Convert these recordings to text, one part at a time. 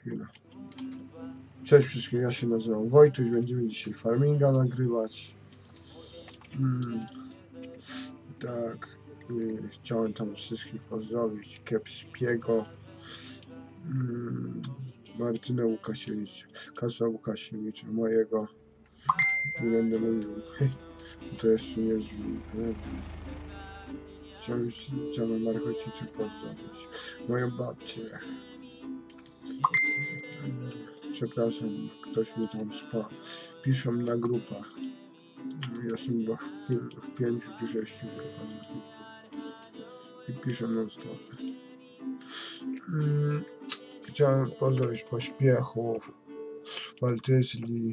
chwilę. Cześć wszystkim, ja się nazywam Wojtuś, będziemy dzisiaj farminga nagrywać. Tak, i chciałem tam wszystkich pozdrowić, Kepskiego, Martyna Łukasiewicz, Kasa Łukasiewicz, mojego, nie będę mówił, to jeszcze nie jest chciałem Markocicę pozdrowić, moją babcię. Przepraszam, ktoś mi tam piszą na grupach. Jestem chyba w 5 czy 6 grupach i piszę non stop. Chciałem pozdrowić Pośpiechów, Waltyzli,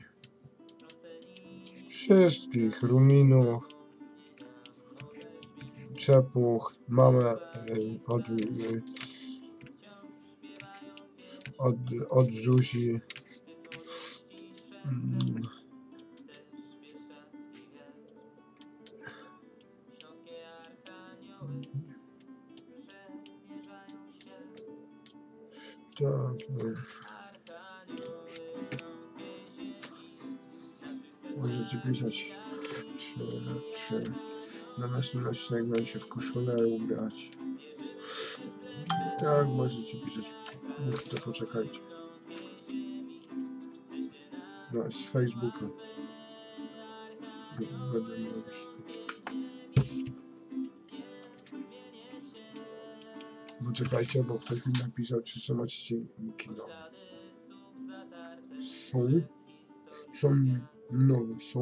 wszystkich, Ruminów, Czepuch, mamę od Zuzi. Tak. Możecie pisać, czy na następny odcinek będę się w koszulę ubrać. Tak, możecie pisać. To poczekajcie. No, z Facebooka. Będę robić. Poczekajcie, bo ktoś mi napisał, czy są odcinki nowe. Są nowe, są.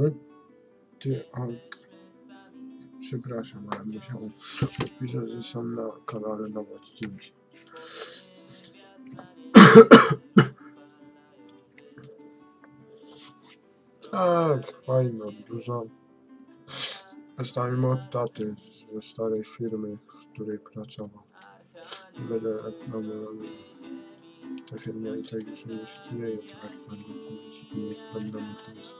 Przepraszam, ale musiałem napisać, że są na kanale nowe odcinki. Tak, fajno, dużo. Dostałem od taty ze starej firmy, w której pracował. Będę reklamy robił. Ta firma i tak już nie istnieje, tak nie będę mógł teraz.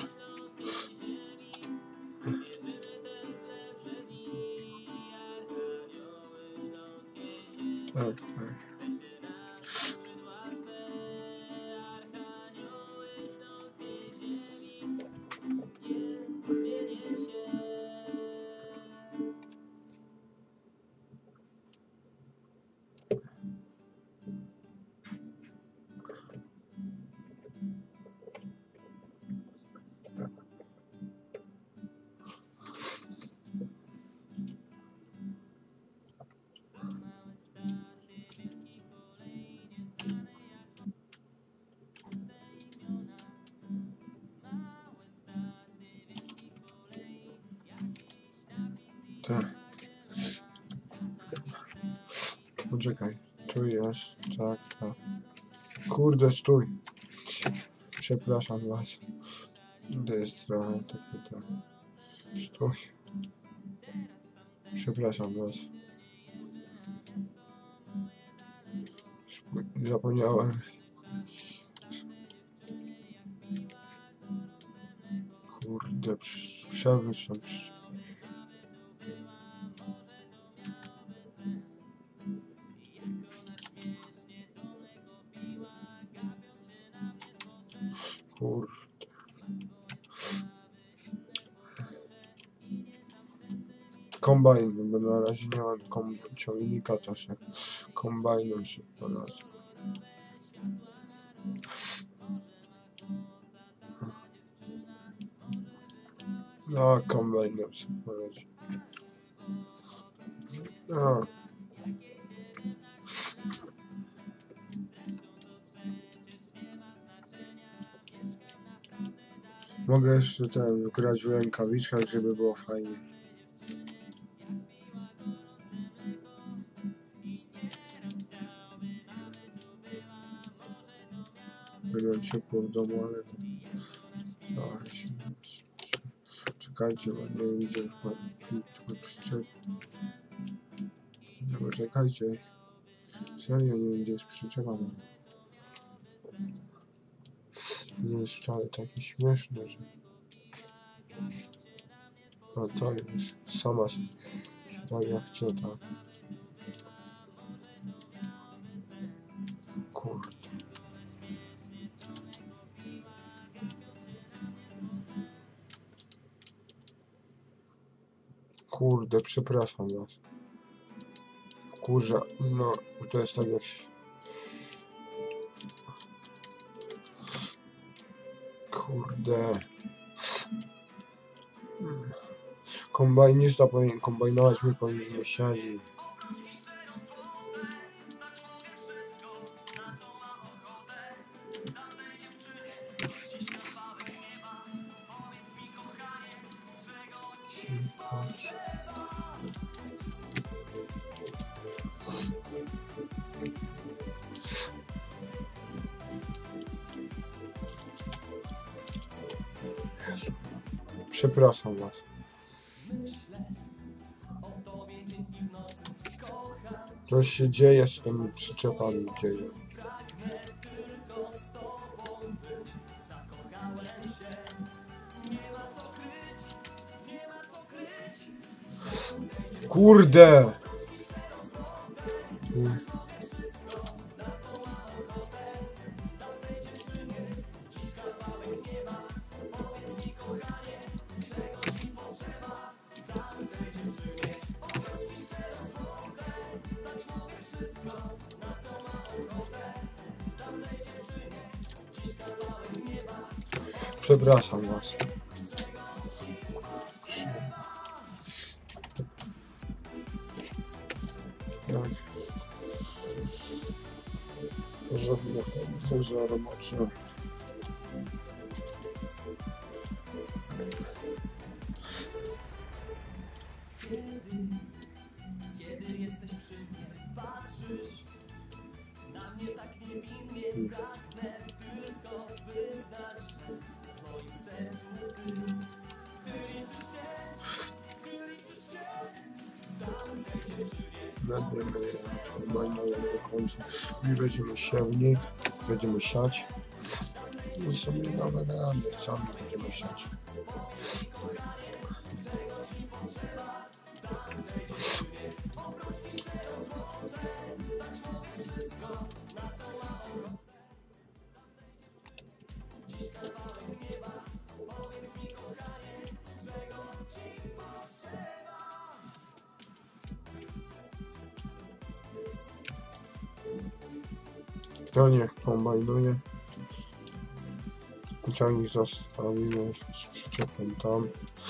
Tak, tak. Tak. Poczekaj, tu jest, tak, tak. Kurde, stój. Przepraszam was. To jest trochę takie tak. Stój. Przepraszam was. Zapomniałem. Kurde, przewy są Kurde. Kombajn, bo na razie nie mam ciągnika, to się kombajnem się polecę. No, kombajnem się polecę. No. Mogę jeszcze grać w rękawiczkach, żeby było fajnie. Byłem ciepło w domu, ale to... Czekajcie, bo nie widzę tylko przyczep. No czekajcie. Serio, nie wiem, gdzie jest przyczepa. Nie jest wcale taki śmieszny, że... No to jest. Sama się tak jak chce, tak. Kurde. Kurde, przepraszam was. Kurze, no to jest tak jak... Kurde. Kombajnista powinien kombajnować, my powinniśmy siać. Patrz. Jezu. Przepraszam was. Coś się dzieje z tymi przyczepami, dzieje. Kurde! Przepraszam was. Jak? Żadne pozory mocne. Kiedy jesteś przy mnie, patrzysz na mnie tak niewinnie, pragnę tylko wyznać, w moim sercu ty liczysz się, tamtej dziewczynie. Będziemy kombajnować do końca. I będziemy siewni, będziemy siać. I sobie nowe rady, sami będziemy siać. To niech kombajnuje. Ciągnik zostawimy z przyczepem tam.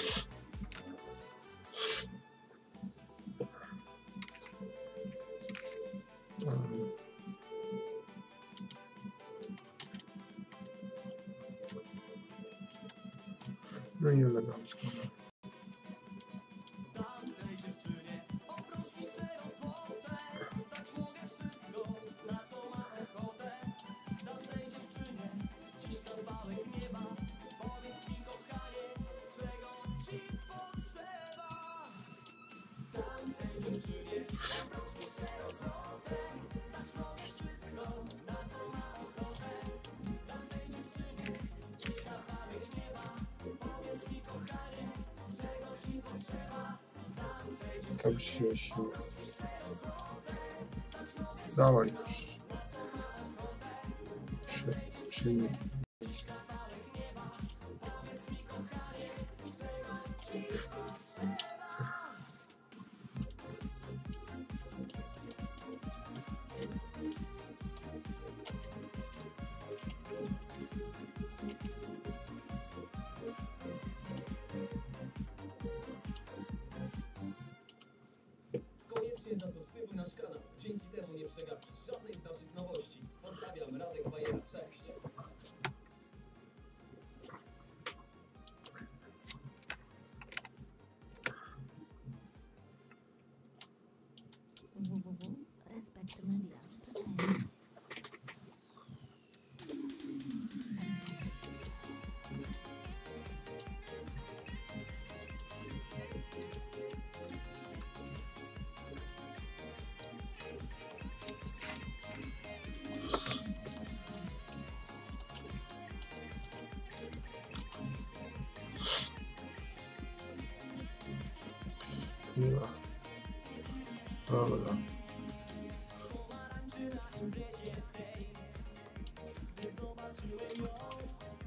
No i elegancko. Tam się dawaj już. Przyjmij. Koniecznie zasubskrybuj nasz kanał. Dzięki temu nie przegapisz żadnej z naszych nowości. Pozdrawiam, Radek Bajera. Cześć. www.respektmedia.pl Chwila. Dobra.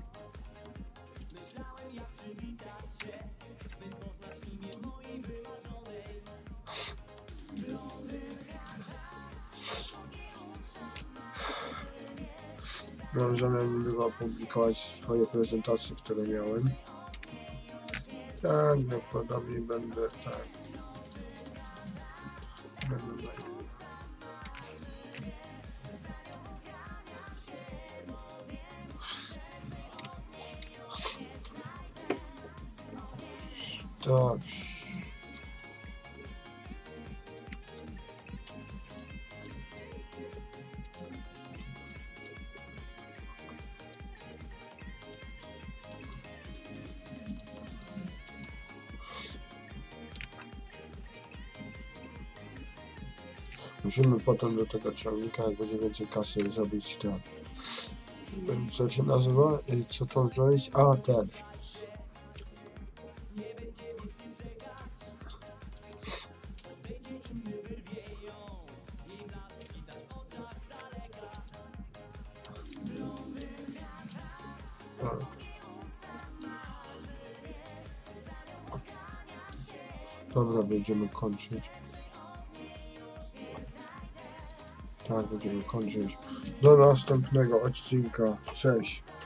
Myślałem jak przywitać się, by poznać imię mojej wymarzonej. Mam zamiar niedługo opublikować swoje prezentacje, które miałem. Tak, najprawdopodobniej będę, tak. Będę tak. Musimy potem do tego ciągnika, jak będzie więcej kasy, zrobić ten. Co się nazywa? I co to zrobić? A, ten. Tak. Dobra, będziemy kończyć. Tak, będziemy kończyć. Do następnego odcinka. Cześć.